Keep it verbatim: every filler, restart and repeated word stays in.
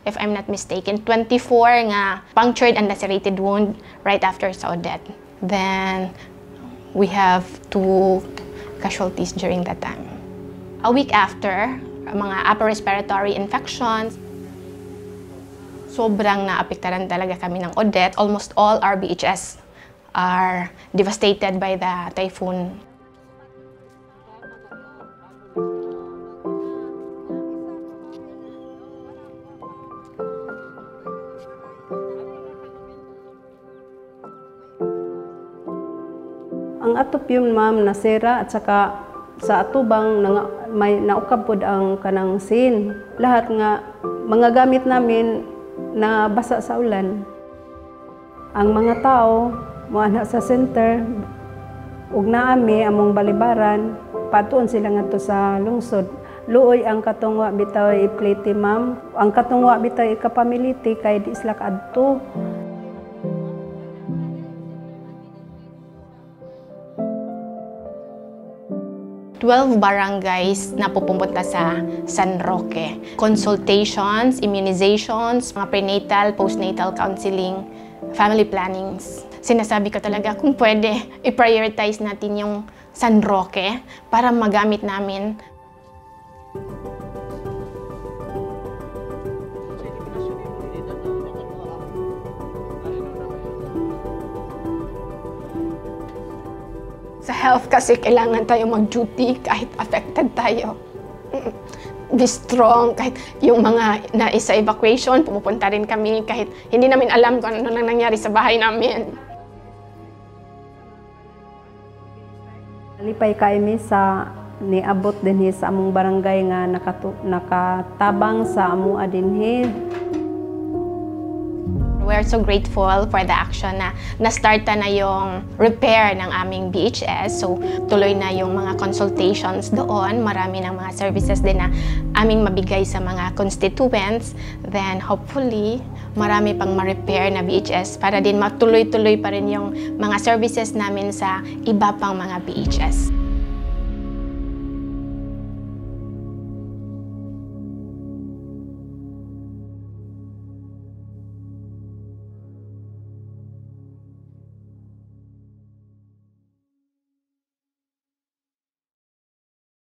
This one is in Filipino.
if I'm not mistaken. twenty-four nga punctured and lacerated wound right after sa Odette. Then, we have two casualties during that time. A week after, mga upper respiratory infections, sobrang naapektaran talaga kami ng Odette. Almost all our B H S are devastated by the typhoon. Ang atop yun, ma'am, nasira at saka sa atubang na, may naukab pod ang kanang sin. Lahat nga mga gamit namin na basa sa ulan. Ang mga tao moana sa center ug naami among balibaran patuon sila ngadto sa lungsod. Luoy ang katungwa bitaw ipliti, ma'am. Ang katungwa bitaw ikapamiliti kay di sila kadto. twelve barangays na pupunta sa San Roque. Consultations, immunizations, mga prenatal, postnatal counseling, family plannings. Sinasabi ko talaga kung pwede, i-prioritize natin yung San Roque para magamit namin. Sa health kasi kailangan tayo mag-duty kahit affected tayo. Be strong, kahit yung mga naisa evacuation, pumupunta rin kami kahit hindi namin alam kung ano nang nangyari sa bahay namin. Lipay kami sa niabot dinhi sa among barangay nga nakatu nakatabang sa amo dinhi. We're so grateful for the action na na-starta na yung repair ng aming B H S. So, tuloy na yung mga consultations doon. Marami ng mga services din na aming mabigay sa mga constituents. Then, hopefully, marami pang ma-repair na B H S para din matuloy-tuloy pa rin yung mga services namin sa iba pang mga B H S.